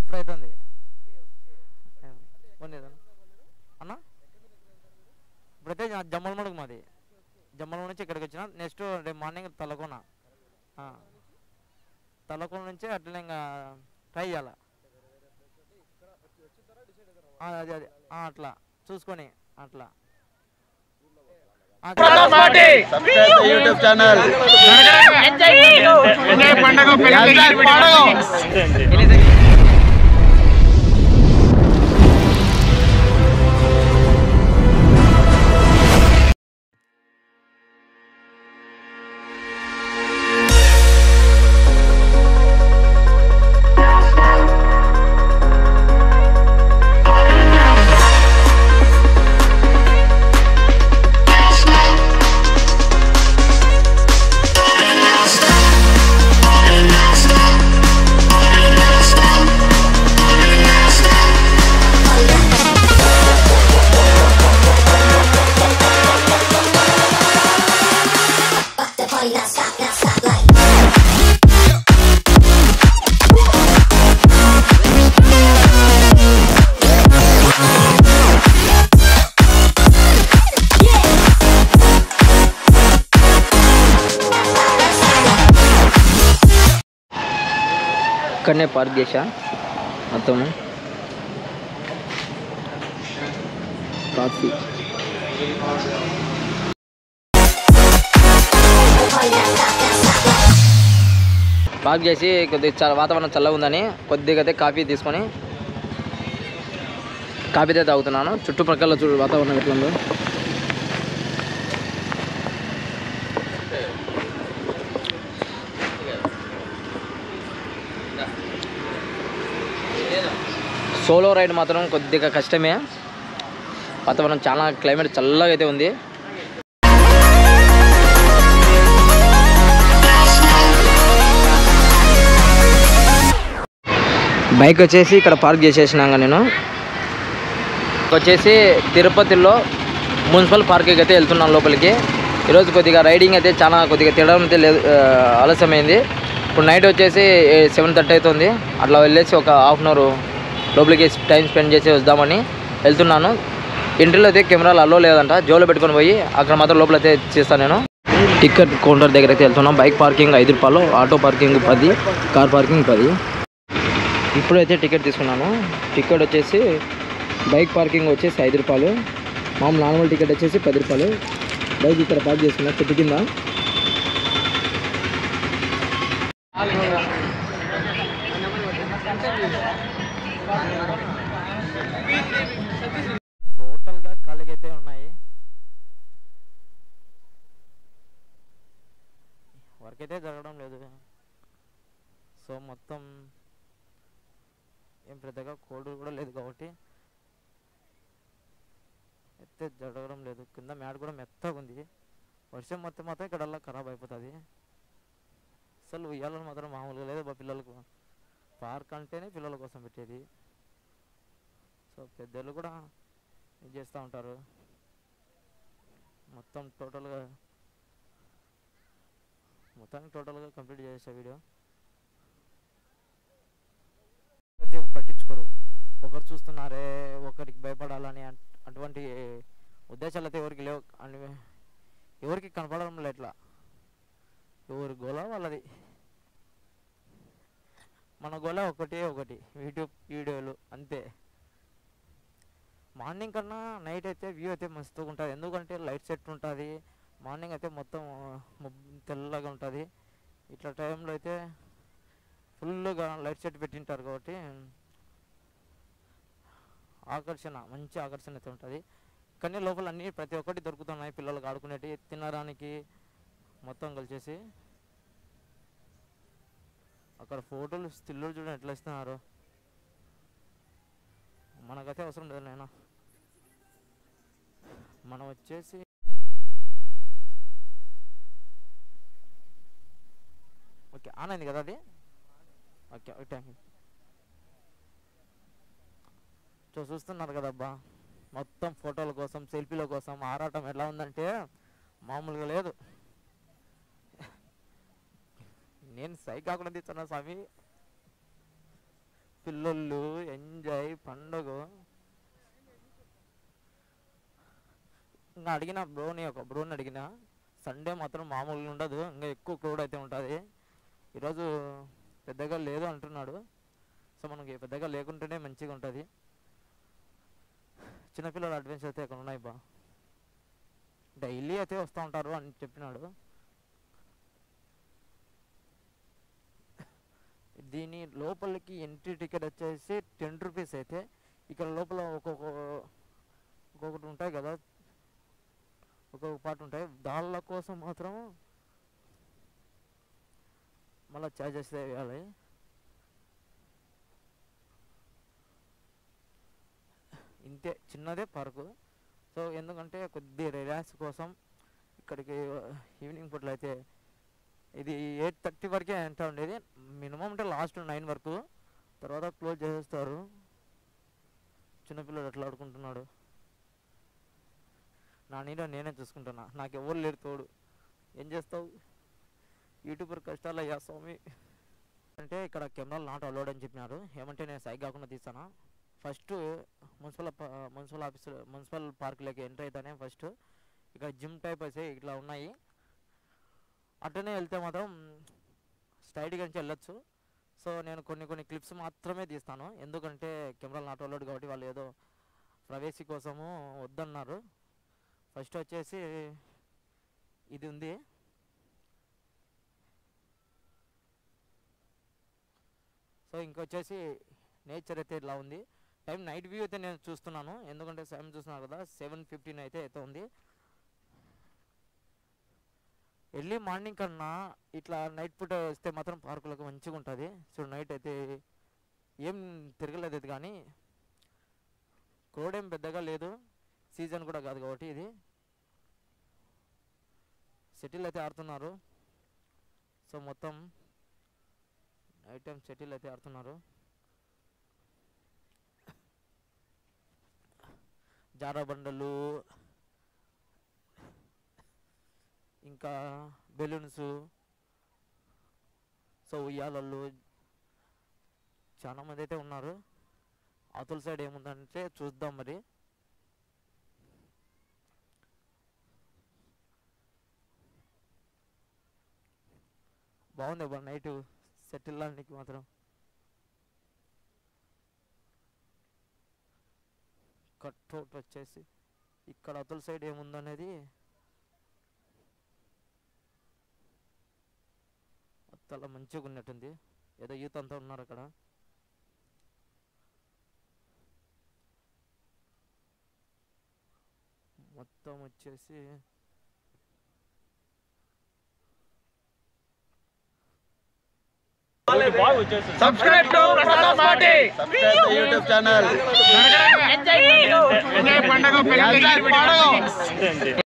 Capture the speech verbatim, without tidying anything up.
ఇప్పుడైతుంది అన్న. ఇప్పుడైతే జమ్మలమడుగు మాది. జమ్మలమడుగు నుంచి ఇక్కడికి వచ్చిన. నెక్స్ట్ రేపు మార్నింగ్ తలకోన. తలకోన నుంచి అట్లా ఇంకా ట్రై చేయాలి. అదే అదే అట్లా చూసుకొని అట్లా యూట్యూబ్ ఛానల్ ఇక్కడనే పార్క్ చేశా మొత్తము. కాఫీ పార్క్ చేసి కొద్దిగా చాలా వాతావరణం చల్లగా ఉందని కొద్దిగా అయితే కాఫీ తీసుకొని కాఫీ అయితే తాగుతున్నాను. చుట్టుపక్కల చూడు వాతావరణం ఎట్లా ఉందో. సోలో రైడ్ మాత్రం కొద్దిగా కష్టమే. వాతావరణం చాలా క్లైమేట్ చల్లగా అయితే ఉంది. బైక్ వచ్చేసి ఇక్కడ పార్క్ చేసేసినాక నేను వచ్చేసి తిరుపతిలో మున్సిపల్ పార్క్కి అయితే వెళ్తున్నాను లోపలికి. ఈరోజు కొద్దిగా రైడింగ్ అయితే చాలా కొద్దిగా తిరగడం అయితే లేదు, ఆలస్యమైంది. ఇప్పుడు నైట్ వచ్చేసి సెవెన్ థర్టీ అవుతుంది. అట్లా వెళ్ళేసి ఒక హాఫ్ అన్ అవర్ లోపలికి టైం స్పెండ్ చేసి వద్దామని వెళ్తున్నాను. ఎంట్రీలో అయితే కెమెరాలు అలో లేదంట, జోలో పెట్టుకొని పోయి అక్కడ మాత్రం లోపల అయితే చేస్తాను నేను. టికెట్ కౌంటర్ దగ్గర అయితే వెళ్తున్నాం. బైక్ పార్కింగ్ ఐదు రూపాయలు, ఆటో పార్కింగ్ పది, కార్ పార్కింగ్ పది. ఇప్పుడైతే టికెట్ తీసుకున్నాను. టికెట్ వచ్చేసి బైక్ పార్కింగ్ వచ్చేసి ఐదు రూపాయలు, మామూలు నార్మల్ టికెట్ వచ్చేసి పది రూపాయలు. బైక్ ఇక్కడ పార్క్ చేసుకున్నా చెట్టు కింద. టోటల్గా ఖాళీగా అయితే ఉన్నాయి. వర్క్ అయితే జరగడం లేదు. సో మొత్తం ఏం పెద్దగా కోల్డ్ కూడా లేదు కాబట్టి అయితే జరగడం లేదు. కింద మ్యాట్ కూడా మెత్తగా ఉంది. వర్షం మొత్తం మాత్రం ఇక్కడల్లా ఖరాబ్ అయిపోతుంది. అసలు ఉయ్యాలని మాత్రం మామూలుగా లేదు మా పిల్లలకు. పార్క్ అంటేనే పిల్లల కోసం పెట్టేది. సో పెద్దలు కూడా ఇది చేస్తూ ఉంటారు. మొత్తం టోటల్గా మొత్తానికి టోటల్గా కంప్లీట్ చేసే వీడియో అయితే పట్టించుకోరు. ఒకరు చూస్తున్నారే, ఒకరికి భయపడాలని అటువంటి ఉద్దేశాలు అయితే ఎవరికి లేవు అని ఎవరికి కనపడడం లేదు. ఎట్లా ఎవరి గోల వాళ్ళది. మన గోల ఒకటి ఒకటి యూట్యూబ్ వీడియోలు అంతే. మార్నింగ్ కన్నా నైట్ అయితే వ్యూ అయితే మస్తుగా ఉంటుంది. ఎందుకంటే లైట్ సెట్ ఉంటుంది. మార్నింగ్ అయితే మొత్తం తెల్లగా ఉంటుంది. ఇట్లా టైంలో అయితే ఫుల్గా లైట్ సెట్ పెట్టింటారు కాబట్టి ఆకర్షణ, మంచి ఆకర్షణ అయితే ఉంటుంది. కానీ లోపల అన్నీ ప్రతి ఒక్కటి దొరుకుతున్నాయి పిల్లలకు ఆడుకునేవి, తినడానికి మొత్తం కలిసేసి. అక్కడ ఫోటోలు స్టిల్లు చూడండి ఎట్లా ఇస్తున్నారు. మనకైతే అవసరం లేదు నాయన. మనం వచ్చేసి ఓకే ఆన్ అయింది కదా అది. Okay thank you. సో చూస్తున్నారు కదబ్బా, మొత్తం ఫోటోల కోసం సెల్ఫీల కోసం ఆరాటం ఎలా ఉందంటే మామూలుగా లేదు. నేను సై కాకుండా తీస్తున్నా స్వామి. పిల్లలు ఎంజాయ్ పండుగ. ఇంకా అడిగిన బ్రోని ఒక బ్రోని అడిగిన సండే మాత్రం మామూలుగా ఉండదు, ఇంకా ఎక్కువ క్రౌడ్ అయితే ఉంటుంది. ఈరోజు పెద్దగా లేదు అంటున్నాడు. సో మనకి పెద్దగా లేకుంటేనే మంచిగా ఉంటుంది. చిన్నపిల్లల అడ్వెంచర్ అయితే ఇక్కడ ఉన్నాయి బా, డైలీ అయితే వస్తూ ఉంటారు అని చెప్పినాడు. దీని లోపలికి ఎంట్రీ టికెట్ వచ్చేసి టెన్ రూపీస్ అయితే, ఇక్కడ లోపల ఒక్కొక్క ఒక్కొక్కటి ఉంటాయి కదా, ఒక్కొక్క పార్ట్ ఉంటాయి, దాళ్ళ కోసం మాత్రం మళ్ళీ ఛార్జెస్ వేయాలి. ఇంతే చిన్నదే పార్కు. సో ఎందుకంటే కొద్ది రిలాక్స్ కోసం ఇక్కడికి ఈవినింగ్ పూటలో అయితే ఇది ఎయిట్ థర్టీ వరకే ఎంత ఉండేది, మినిమం అంటే లాస్ట్ నైన్ వరకు, తర్వాత క్లోజ్ చేసేస్తారు. చిన్నపిల్లడు అట్లా ఆడుకుంటున్నాడు, నా నీడ నేనే చూసుకుంటున్నా, నాకు ఎవరు లేరు తోడు. ఏం చేస్తావు, యూట్యూబర్ కష్టాలు అయ్యా స్వామి. అంటే ఇక్కడ కెమెరాలు నాట్ అలౌడ్ అని చెప్పినారు. ఏమంటే నేను సైక్ కాకుండా తీస్తాను. First municipal municipal office municipal పార్క్లోకి ఎంటర్ అవుతానే ఫస్ట్ ఇక్కడ జిమ్ టైప్ అయితే ఇట్లా ఉన్నాయి. అట్టనే వెళ్తే మాత్రం స్ట్రైట్గా నుంచి వెళ్ళొచ్చు. సో నేను కొన్ని కొన్ని క్లిప్స్ మాత్రమే తీస్తాను, ఎందుకంటే కెమెరాలు నాట్ అలౌడ్ కాబట్టి వాళ్ళు ఏదో ప్రైవసీ కోసము వద్దన్నారు. ఫస్ట్ వచ్చేసి ఇది ఉంది, సో ఇంకొచ్చేసి నేచర్ అయితే ఇలా ఉంది. టైం నైట్ వ్యూ అయితే నేను చూస్తున్నాను, ఎందుకంటే సెవెన్ చూస్తున్నాను కదా, సెవెన్ ఫిఫ్టీన్ అయితే అయితే ఉంది. ఎర్లీ మార్నింగ్ కన్నా ఇట్లా నైట్ పూట వస్తే మాత్రం పార్కులకు మంచిగా ఉంటుంది. సో నైట్ అయితే ఏం తిరగలేదు అది, కానీ క్రౌడ్ ఏం పెద్దగా లేదు, సీజన్ కూడా కాదు కాబట్టి. ఇది షటిల్ అయితే ఆడుతున్నారు. సో మొత్తం నైట్ టైం షటిల్ అయితే ఆడుతున్నారు. జారా బండలు, ఇంకా బెలూన్స్, సో ఉయ్యాలలు, చాలా మంది అయితే ఉన్నారు. అవతల సైడ్ ఏముందంటే చూద్దాం మరి. బాగుంది బా నైట్ సెటిల్ లానికి మాత్రం. కట్అవుట్ వచ్చేసి ఇక్కడ అవతల సైడ్ ఏముందనేది చాలా మంచిగా ఉన్నట్టుంది, ఏదో యూత్ అంతా ఉన్నారు అక్కడ. మొత్తం వచ్చేసి Subscribe to Prasad Party. Subscribe to YouTube channel. Enjoy Pandaga. Enjoy Pandaga.